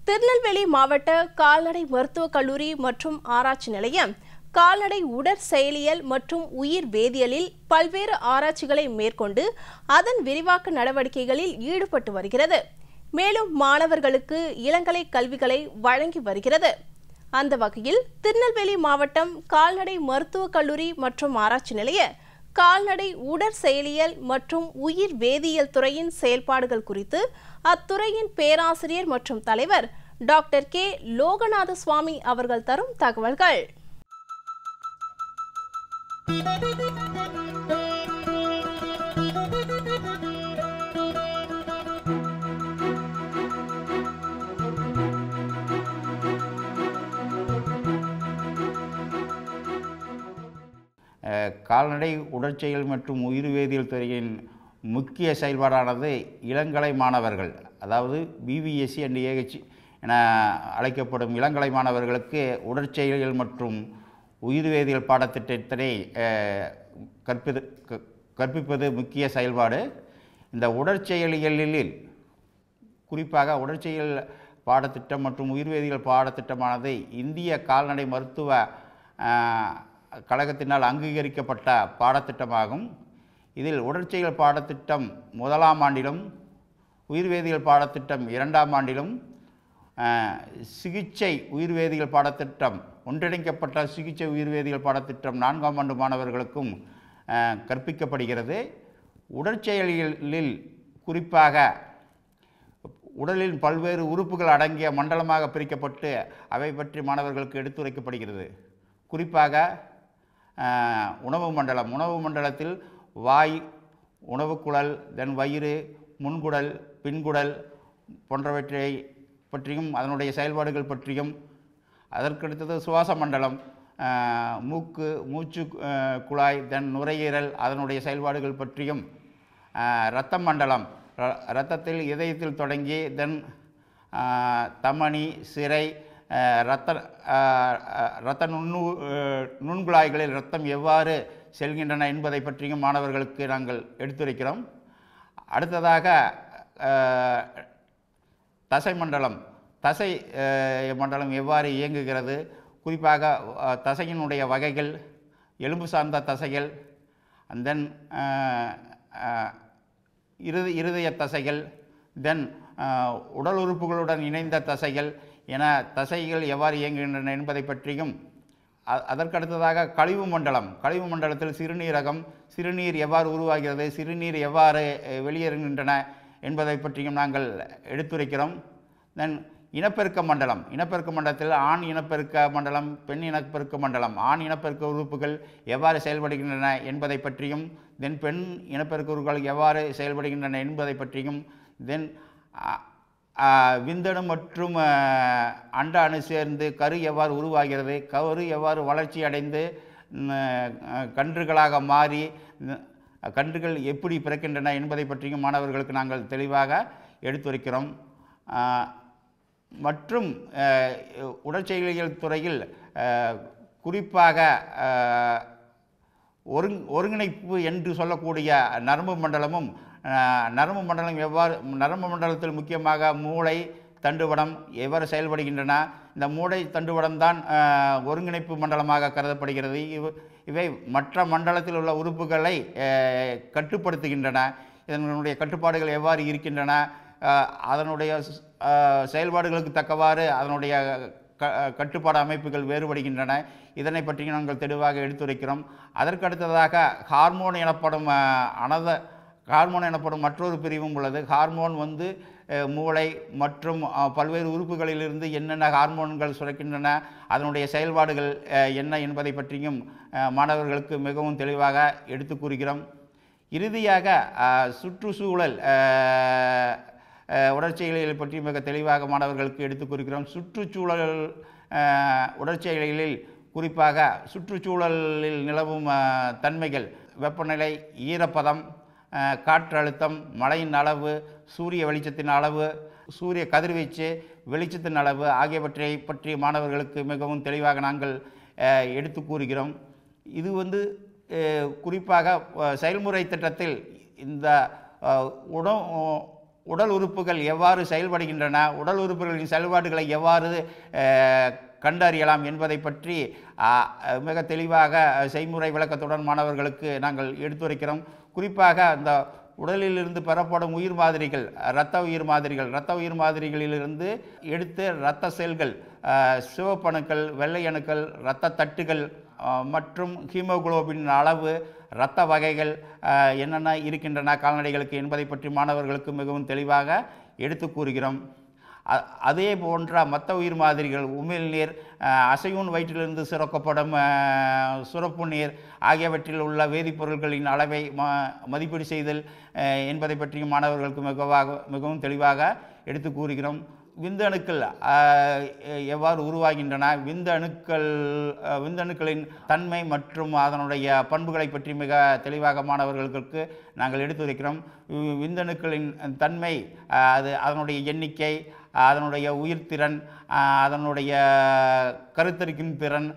திருநெல்வேலி மாவட்ட கால்நடை மருத்துவக் கல்லூரி மற்றும் ஆராய்ச்சி நிலையம் கால்நடை உடற்செயலியல் மற்றும் உயிர் வேதியியலில் பல்வேறு ஆராய்ச்சிகளை மேற்கொண்டு அதன் விரிவாக்க நடவடிக்கைகளில் ஈடுபட்டு வருகிறது. மேலும் மாணவர்களுக்கு இளங்கலை கல்விகளை வழங்கி வருகிறது. அந்த வகையில் திருநெல்வேலி மாவட்டம் கால்நடை மருத்துவக் கல்லூரி மற்றும் ஆராய்ச்சி நிலைய கால்நடை உடற்செயலியல் மற்றும் உயிர் வேதியியல் துறையின் செயல்பாடுகள் குறித்து அத்துறையின் பேராசிரியர் மற்றும் தலைவர் டாக்டர் கே. லோகநாதசுவாமி அவர்கள் தரும் தகவல்கள். கால்நடை உடற்செயல் மற்றும் உயிர் வேதியியல் துறையின் முக்கிய செயல்பாடானது இளங்கலை மாணவர்கள், அதாவது பிவிஎஸ்சி அண்ட் ஏஹெச் என அழைக்கப்படும் இளங்கலை மாணவர்களுக்கு உடற்செயலியல் மற்றும் உயிர் வேதியியல் பாடத்திட்டத்தினை கற்பிப்பது முக்கிய செயல்பாடு. இந்த உடற்செயலியலில் குறிப்பாக உடற்செயல் பாடத்திட்டம் மற்றும் உயிர் வேதியியல் பாடத்திட்டமானது இந்திய கால்நடை மருத்துவ கழகத்தினால் அங்கீகரிக்கப்பட்ட பாடத்திட்டமாகும். இதில் உடற்செயல் பாடத்திட்டம் முதலாம் ஆண்டிலும் உயிர் வேதியியல் பாடத்திட்டம் 2ஆம் ஆண்டிலும் சிகிச்சை உயிர் வேதியியல் பாடத்திட்டம் ஒன்றிணைக்கப்பட்ட சிகிச்சை உயிர் வேதியியல் பாடத்திட்டம் 4ஆம் ஆண்டு மாணவர்களுக்கும் கற்பிக்கப்படுகிறது. உடற்செயலியலில் குறிப்பாக உடலின் பல்வேறு உறுப்புகள் அடங்கிய மண்டலமாக பிரிக்கப்பட்டு அவை பற்றி மாணவர்களுக்கு எடுத்துரைக்கப்படுகிறது. குறிப்பாக உணவு மண்டலத்தில் வாய், உணவுக்குழல், வயிறு, முன்குடல், பின்குடல் போன்றவற்றை பற்றியும் அதனுடைய செயல்பாடுகள் பற்றியும், அதற்கடுத்தது சுவாச மண்டலம், மூச்சு குழாய், நுரையீரல் அதனுடைய செயல்பாடுகள் பற்றியும், இரத்த மண்டலம் இரத்தத்தில் இதயத்தில் தொடங்கி தமனி, சிரை, இரத்த நுண்குழாய்களில் இரத்தம் எவ்வாறு செல்கின்றன என்பதை பற்றியும் மாணவர்களுக்கு நாங்கள் எடுத்துரைக்கிறோம். அடுத்ததாக தசை மண்டலம் எவ்வாறு இயங்குகிறது, குறிப்பாக தசையினுடைய வகைகள், எலும்பு சார்ந்த தசைகள், இருதய தசைகள், உடல் உறுப்புகளுடன் இணைந்த தசைகள் என தசைகள் எவ்வாறு இயங்குகின்றன என்பதை பற்றியும், அதற்கடுத்ததாக கழிவு மண்டலத்தில் சிறுநீர் எவ்வாறு உருவாகிறது, சிறுநீர் எவ்வாறு வெளியேறுகின்றன என்பதை பற்றியும் நாங்கள் எடுத்துரைக்கிறோம். இனப்பெருக்க மண்டலத்தில் ஆண் இனப்பெருக்க மண்டலம், பெண் இனப்பெருக்க மண்டலம், ஆண் இனப்பெருக்க உறுப்புகள் எவ்வாறு செயல்படுகின்றன என்பதை பற்றியும், பெண் இனப்பெருக்க உறுப்புகள் எவ்வாறு செயல்படுகின்றன என்பதை பற்றியும், விந்தணு மற்றும் அண்ட அணு சேர்ந்து கரு எவ்வாறு உருவாகிறது, கரு எவ்வாறு வளர்ச்சி அடைந்து கன்றுகளாக மாறி கன்றுகள் எப்படி பிறக்கின்றன என்பதை பற்றியும் மாணவர்களுக்கு நாங்கள் தெளிவாக எடுத்துரைக்கிறோம். மற்றும் உடற்செயலியல் துறையில் குறிப்பாக ஒருங்கிணைப்பு என்று சொல்லக்கூடிய நரம்பு மண்டலத்தில் முக்கியமாக மூளை, தண்டுவடம் எவ்வாறு செயல்படுகின்றன. இந்த மூளை, தண்டுவடம் தான் ஒருங்கிணைப்பு மண்டலமாக கருதப்படுகிறது. இவை மற்ற மண்டலத்தில் உள்ள உறுப்புகளை கட்டுப்படுத்துகின்றன. இதனுடைய கட்டுப்பாடுகள் எவ்வாறு இருக்கின்றன, அதனுடைய செயல்பாடுகளுக்கு தக்கவாறு அதனுடைய கட்டுப்பாடு அமைப்புகள் வேறுபடுகின்றன. இதனை பற்றி நாங்கள் தெளிவாக எடுத்துரைக்கிறோம். அதற்கடுத்ததாக ஹார்மோன் எனப்படும் மற்றொரு பிரிவும் உள்ளது. ஹார்மோன் மூளை மற்றும் பல்வேறு உறுப்புகளிலிருந்து என்னென்ன ஹார்மோன்கள் சுரக்கின்றன, அதனுடைய செயல்பாடுகள் என்ன என்பதை பற்றியும் மாணவர்களுக்கு மிகவும் தெளிவாக எடுத்து கூறுகிறோம். இறுதியாக சுற்றுச்சூழல் உடற்செயலியல் பற்றி மிக தெளிவாக மாணவர்களுக்கு எடுத்து கூறுகிறோம். சுற்றுச்சூழல் உடற்செயலியலில் குறிப்பாக சுற்றுச்சூழலில் நிலவும் தன்மைகள், வெப்பநிலை, ஈரப்பதம், காற்றழுத்தம், மழையின் அளவு, சூரிய வெளிச்சத்தின் அளவு, சூரிய கதிர்வீச்சு, வெளிச்சத்தின் அளவு ஆகியவற்றை பற்றி மாணவர்களுக்கு மிகவும் தெளிவாக நாங்கள் எடுத்து கூறுகிறோம். இது குறிப்பாக செயல்முறை திட்டத்தில் இந்த உடல் உறுப்புகள் எவ்வாறு செயல்படுகின்றன, உடல் உறுப்புகளின் செயல்பாடுகளை எவ்வாறு கண்டறியலாம் என்பதை பற்றி மிக தெளிவாக செய்முறை விளக்கத்துடன் மாணவர்களுக்கு நாங்கள் எடுத்துரைக்கிறோம். குறிப்பாக அந்த உடலிலிருந்து பெறப்படும் உயிர் மாதிரிகள், இரத்த உயிர் மாதிரிகளிலிருந்து எடுத்து இரத்த செல்கள், சிவப்பணுக்கள், வெள்ளை அணுக்கள், இரத்த தட்டுகள் மற்றும் ஹீமோகுளோபின் அளவு, இரத்த வகைகள் என்னென்ன இருக்கின்றன கால்நடைகளுக்கு என்பதை பற்றி மாணவர்களுக்கு மிகவும் தெளிவாக எடுத்து கூறுகிறோம். அதே போன்ற மற்ற உயிர் மாதிரிகள், உமிழ்நீர், அசையூன் வயிற்றிலிருந்து சுரக்கப்படும் சுரப்பு நீர் ஆகியவற்றில் உள்ள வேதிப்பொருட்களின் அளவை மதிப்பீடு செய்தல் என்பதை பற்றியும் மாணவர்களுக்கு மிகவும் தெளிவாக எடுத்து கூறுகிறோம். விந்தணுக்கள் எவ்வாறு உருவாகின்றன, விந்தணுக்களின் தன்மை மற்றும் அதனுடைய பண்புகளை பற்றி மிக தெளிவாக மாணவர்களுக்கு நாங்கள் எடுத்துரைக்கிறோம். விந்தணுக்களின் தன்மை, அதனுடைய எண்ணிக்கை, அதனுடைய உயிர்த்திறன், அதனுடைய கருத்தரிக்கும் திறன்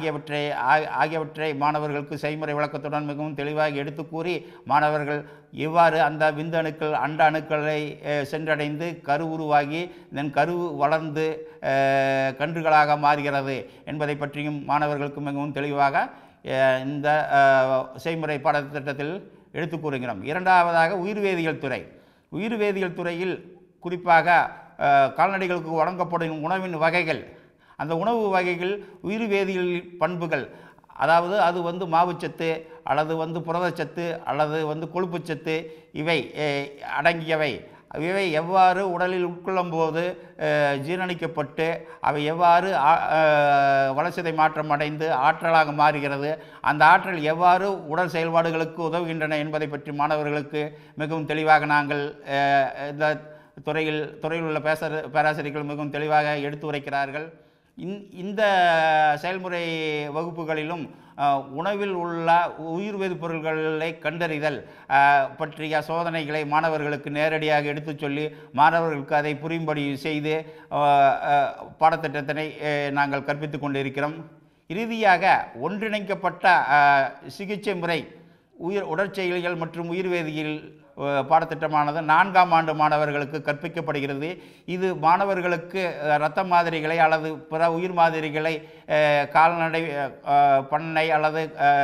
ஆகியவற்றை மாணவர்களுக்கு செய்முறை விளக்கத்துடன் மிகவும் தெளிவாக எடுத்து கூறி மாணவர்கள் எவ்வாறு அந்த விந்தணுக்கள் அண்ட அணுக்களை சென்றடைந்து கரு உருவாகி இதன் கரு வளர்ந்து கன்றுகளாக மாறுகிறது என்பதை பற்றியும் மாணவர்களுக்கு மிகவும் தெளிவாக இந்த செய்முறை பாடத்திட்டத்தில் எடுத்து கூறுகிறோம். இரண்டாவதாக உயிர்வேதியியல் துறையில் குறிப்பாக கால்நடைகளுக்கு வழங்கப்படும் உணவின் வகைகள், அந்த உணவு வகைகள் உயிர்வேதியியல் பண்புகள், அதாவது அது மாவுச்சத்து அல்லது புரதச்சத்து அல்லது கொழுப்புச்சத்து இவை அடங்கியவை. இவை எவ்வாறு உடலில் உட்கொள்ளும் போது ஜீரணிக்கப்பட்டு அவை எவ்வாறு வளர்சிதை மாற்றம் அடைந்து ஆற்றலாக மாறுகிறது, அந்த ஆற்றல் எவ்வாறு உடல் செயல்பாடுகளுக்கு உதவுகின்றன என்பதை பற்றி மாணவர்களுக்கு மிகவும் தெளிவாக நாங்கள் இந்த துறையில் உள்ள பேராசிரியர்கள் மிகவும் தெளிவாக எடுத்து உரைக்கிறார்கள். இந்த செயல்முறை வகுப்புகளிலும் உணவில் உள்ள உயிர்வேதி பொருட்களை கண்டறிதல் பற்றிய சோதனைகளை மாணவர்களுக்கு நேரடியாக எடுத்து சொல்லி மாணவர்களுக்கு அதை புரியும்படி செய்து பாடத்திட்டத்தினை நாங்கள் கற்பித்து கொண்டிருக்கிறோம். இறுதியாக ஒன்றிணைக்கப்பட்ட சிகிச்சை முறை உடற்செயலியல் மற்றும் உயிர்வேதியியல் பாடத்திட்டமானது 4ஆம் ஆண்டு மாணவர்களுக்கு கற்பிக்கப்படுகிறது. இது மாணவர்களுக்கு இரத்த மாதிரிகளை அல்லது பிற உயிர் மாதிரிகளை கால்நடை பண்ணை அல்லது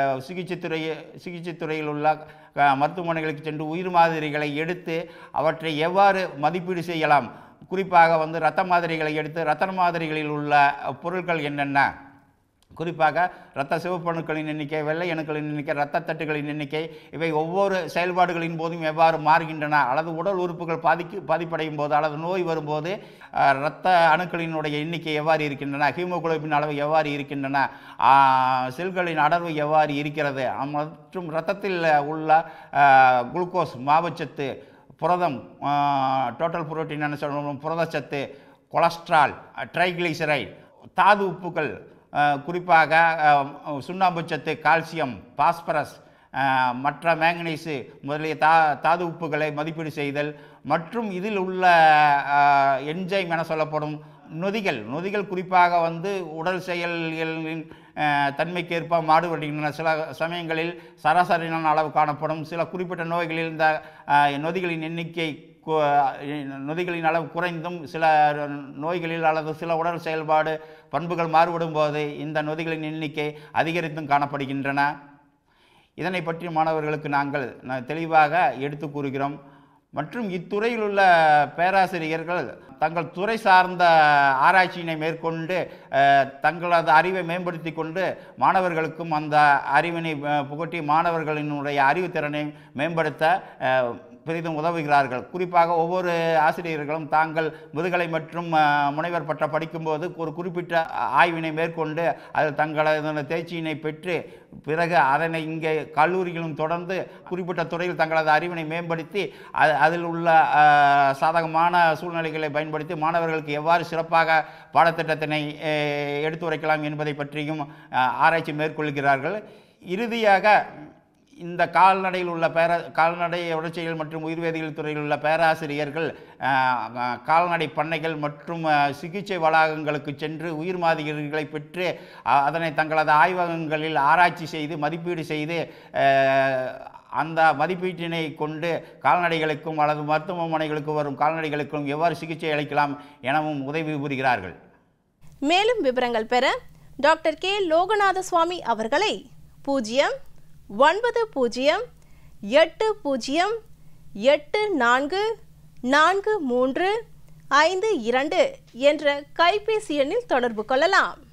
சிகிச்சை துறையில் உள்ள மருத்துவமனைகளுக்கு சென்று உயிர் மாதிரிகளை எடுத்து அவற்றை எவ்வாறு மதிப்பீடு செய்யலாம், குறிப்பாக இரத்த மாதிரிகளை எடுத்து இரத்த மாதிரிகளில் உள்ள பொருட்கள் என்னென்ன, குறிப்பாக இரத்த சிவப்பணுக்களின் எண்ணிக்கை, வெள்ளை அணுக்களின் எண்ணிக்கை, இரத்த தட்டுகளின் எண்ணிக்கை, இவை ஒவ்வொரு செயல்பாடுகளின் போதும் எவ்வாறு மாறுகின்றன, அல்லது உடல் உறுப்புகள் பாதிப்படையும் போது அல்லது நோய் வரும்போது இரத்த அணுக்களினுடைய எண்ணிக்கை எவ்வாறு இருக்கின்றன, ஹீமோகுளோபின் அளவு எவ்வாறு இருக்கின்றன, செல்களின் அடர்வு எவ்வாறு இருக்கிறது, மற்றும் இரத்தத்தில் உள்ள குளுக்கோஸ், மாவுச்சத்து, புரதம், டோட்டல் புரோட்டீன் என்ன சொல்கிறோம், புரதச்சத்து, கொலஸ்ட்ரால், ட்ரைகிளிசரைட், தாது உப்புகள், குறிப்பாக சுண்ணாம்பு சத்து, கால்சியம், பாஸ்பரஸ், மற்ற மேங்கனீசு முதலிய தாது உப்புகளை மதிப்பீடு செய்தல் மற்றும் இதில் உள்ள என்சைம் என சொல்லப்படும் நொதிகள் குறிப்பாக உடல் செயல்களின் தன்மைக்கேற்ப மாறுபடுகின்றன. சில சமயங்களில் சராசரியான அளவு காணப்படும். சில குறிப்பிட்ட நோய்களில் இந்த நொதிகளின் அளவு குறைந்தும், சில நோய்களில் அல்லது சில உடல் செயல்பாடு பண்புகள் மாறுபடும் போது இந்த நொதிகளின் எண்ணிக்கை அதிகரித்தும் காணப்படுகின்றன. இதனை பற்றி மாணவர்களுக்கு நாங்கள் தெளிவாக எடுத்து கூறுகிறோம். மற்றும் இத்துறையில் உள்ள பேராசிரியர்கள் தங்கள் துறை சார்ந்த ஆராய்ச்சியினை மேற்கொண்டு தங்களது அறிவை மேம்படுத்தி கொண்டு மாணவர்களுக்கும் அந்த அறிவினை புகட்டி மாணவர்களினுடைய அறிவுத்திறனை மேம்படுத்த பெரிதும் உதவுகிறார்கள். குறிப்பாக ஒவ்வொரு ஆசிரியர்களும் தாங்கள் முதுகலை மற்றும் முனைவர் பட்டம் படிக்கும்போது ஒரு குறிப்பிட்ட ஆய்வினை மேற்கொண்டு அதில் தங்களது தேர்ச்சியினை பெற்று பிறகு அதனை இங்கே கல்லூரிகளும் தொடர்ந்து குறிப்பிட்ட துறையில் தங்களது அறிவினை மேம்படுத்தி அதில் உள்ள சாதகமான சூழ்நிலைகளை பயன்படுத்தி மாணவர்களுக்கு எவ்வாறு சிறப்பாக பாடத்திட்டத்தினை எடுத்துரைக்கலாம் என்பதை பற்றியும் ஆராய்ச்சி மேற்கொள்கிறார்கள். இறுதியாக இந்த கால்நடையில் உள்ள கால்நடை உடற்செயல் மற்றும் உயிர்வேதியியல் துறையில் உள்ள பேராசிரியர்கள் கால்நடை பண்ணைகள் மற்றும் சிகிச்சை வளாகங்களுக்கு சென்று உயிர் மாதிரிகளை பெற்று அதனை தங்களது ஆய்வகங்களில் ஆராய்ச்சி செய்து மதிப்பீடு செய்து அந்த மதிப்பீட்டினை கொண்டு கால்நடைகளுக்கும் அல்லது மருத்துவமனைகளுக்கு வரும் கால்நடைகளுக்கும் எவ்வாறு சிகிச்சை அளிக்கலாம் எனவும் உதவி புரிகிறார்கள். மேலும் விவரங்கள் பெற டாக்டர் கே லோகநாதசுவாமி அவர்களை 09080844352 என்ற கைபேசி எண்ணில் தொடர்பு கொள்ளலாம்.